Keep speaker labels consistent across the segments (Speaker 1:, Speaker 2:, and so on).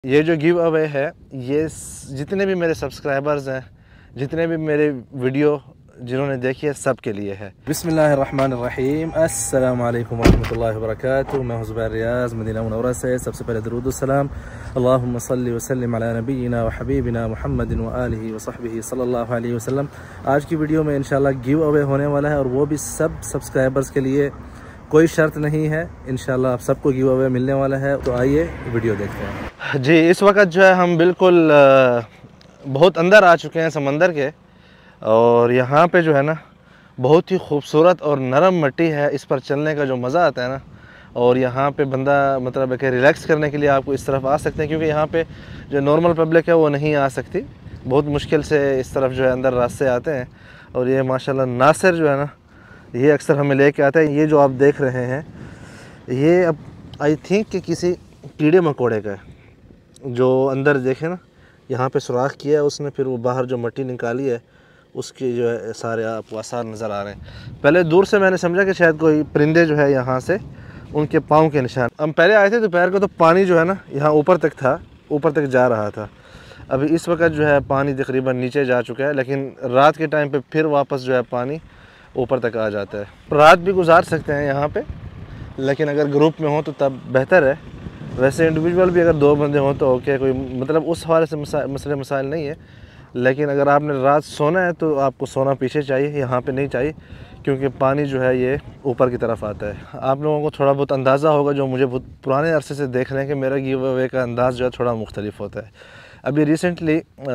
Speaker 1: ये जो give away है ये जितने भी मेरे सब्सक्राइबर्स हैं, जितने भी मेरे वीडियो जिन्होंने देखी है, सब के लिए है। बिस्मिल्लाहिर्रहमानिर्रहीम, अस्सलाम वालेकुम वरहमतुल्लाहि वबरकातुहू। मैं ज़ुबैर रियाज़ मदीना मुनव्वरा से। सबसे पहले दरूद व सलाम अल्लाहुम्मा सल्लि व सल्लिम अला नबीना व हबीबिना मुहम्मदिन व आलिहि व सहबिहि सल्लल्लाहु अलैहि वसल्लम। आज की वीडियो में इंशाल्लाह गिव अवे होने वाला है और वो भी सब सब्सक्राइबर्स के लिए। कोई शर्त नहीं है, इंशाल्लाह आप सबको गिव अवे मिलने वाला है। तो आइए वीडियो देखते हैं। जी, इस वक्त जो है हम बिल्कुल बहुत अंदर आ चुके हैं समंदर के, और यहाँ पे जो है ना बहुत ही खूबसूरत और नरम मिट्टी है। इस पर चलने का जो मज़ा आता है ना, और यहाँ पे बंदा मतलब कि रिलैक्स करने के लिए आपको इस तरफ आ सकते हैं, क्योंकि यहाँ पे जो नॉर्मल पब्लिक है वो नहीं आ सकती। बहुत मुश्किल से इस तरफ जो है अंदर रास्ते आते हैं। और ये माशाल्लाह नासिर जो है ना, ये अक्सर हमें लेके आता है। ये जो आप देख रहे हैं ये अब आई थिंक कि किसी कीड़े मकोड़े का है, जो अंदर देखे ना यहाँ पे सुराख किया है उसने, फिर वो बाहर जो मिट्टी निकाली है उसके जो है सारे आपको आसार नज़र आ रहे हैं। पहले दूर से मैंने समझा कि शायद कोई परिंदे जो है यहाँ से उनके पाँव के निशान। हम पहले आए थे दोपहर को तो पानी जो है ना यहाँ ऊपर तक था, ऊपर तक जा रहा था। अभी इस वक्त जो है पानी तकरीबन नीचे जा चुका है, लेकिन रात के टाइम पे फिर वापस जो है पानी ऊपर तक आ जाता है। रात भी गुजार सकते हैं यहाँ पे, लेकिन अगर ग्रुप में हो तो तब बेहतर है। वैसे इंडिविजुअल भी अगर दो बंदे हों तो ओके, कोई मतलब उस हवाले से मसले मसाइल नहीं है। लेकिन अगर आपने रात सोना है तो आपको सोना पीछे चाहिए, यहाँ पे नहीं चाहिए, क्योंकि पानी जो है ये ऊपर की तरफ आता है। आप लोगों को थोड़ा बहुत अंदाज़ा होगा, जो मुझे बहुत पुराने अरसे से देख रहे हैं, कि मेरा गिव अवे का अंदाज़ जो है थोड़ा मुख्तलिफ होता है। अभी रिसेंटली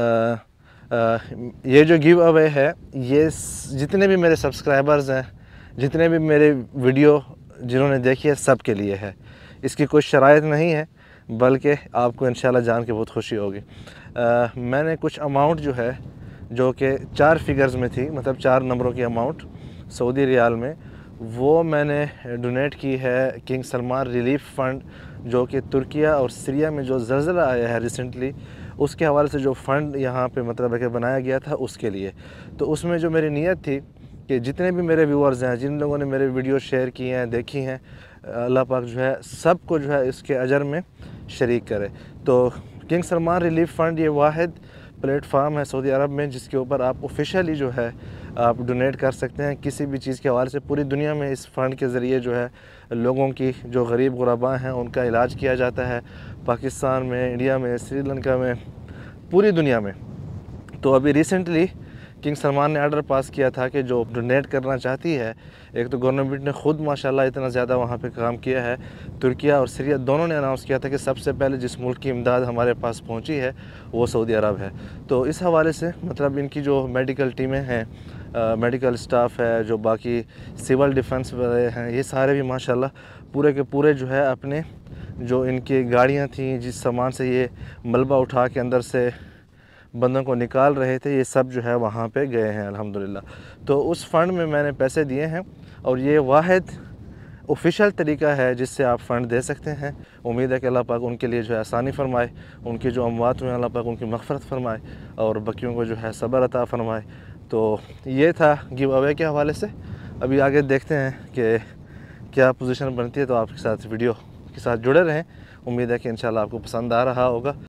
Speaker 1: ये जो गिव अवे है ये जितने भी मेरे सब्सक्राइबर्स हैं, जितने भी मेरे वीडियो जिन्होंने देखी है, सब के लिए है। इसकी कोई शराइत नहीं है, बल्कि आपको इंशाल्लाह जान के बहुत खुशी होगी। मैंने कुछ अमाउंट जो है, जो कि 4 फिगर्स में थी, मतलब 4 नंबरों की अमाउंट सऊदी रियाल में, वो मैंने डोनेट की है किंग सलमान रिलीफ फ़ंड, जो कि तुर्किया और सीरिया में जो ज़लज़ला आया है रिसेंटली, उसके हवाले से जो फ़ंड यहाँ पे मतलब है कि बनाया गया था, उसके लिए। तो उसमें जो मेरी नीयत थी कि जितने भी मेरे व्यूअर्स हैं, जिन लोगों ने मेरे वीडियो शेयर किए हैं, देखी हैं, अल्लाह पाक जो है सबको जो है इसके अजर में शरीक करे। तो किंग सलमान रिलीफ फ़ंड ये वाहिद प्लेटफार्म है सऊदी अरब में जिसके ऊपर आप ऑफिशियली जो है आप डोनेट कर सकते हैं किसी भी चीज़ के हवाले से। पूरी दुनिया में इस फ़ंड के ज़रिए जो है लोगों की जो गरीब गुरबा हैं उनका इलाज किया जाता है, पाकिस्तान में, इंडिया में, श्रीलंका में, पूरी दुनिया में। तो अभी रिसेंटली किंग सलमान ने आर्डर पास किया था कि जो डोनेट करना चाहती है, एक तो गवर्नमेंट ने ख़ुद माशाल्लाह इतना ज़्यादा वहाँ पे काम किया है, तुर्किया और सीरिया दोनों ने अनाउंस किया था कि सबसे पहले जिस मुल्क की इमदाद हमारे पास पहुँची है वो सऊदी अरब है। तो इस हवाले से मतलब इनकी जो मेडिकल टीमें हैं, मेडिकल स्टाफ है, जो बाकी सिविल डिफेंस वाले हैं, ये सारे भी माशाल्लाह पूरे के पूरे जो है अपने जो इनकी गाड़ियाँ थी, जिस सामान से ये मलबा उठा के अंदर से बंदों को निकाल रहे थे, ये सब जो है वहाँ पे गए हैं अल्हम्दुलिल्लाह। तो उस फ़ंड में मैंने पैसे दिए हैं, और ये वाहिद ऑफिशियल तरीका है जिससे आप फ़ंड दे सकते हैं। उम्मीद है कि अल्लाह पाक उनके लिए जो है आसानी फ़रमाए, उनकी जो अमवात हुए अल्लाह पाक उनकी मग़फ़िरत फ़रमाए, और बकियों को जो है सब्र अता फ़रमाए। तो ये था गिव अवे के हवाले से। अभी आगे देखते हैं कि क्या पोजीशन बनती है। तो आपके साथ वीडियो के साथ जुड़े रहें। उम्मीद है कि इंशाल्लाह आपको पसंद आ रहा होगा।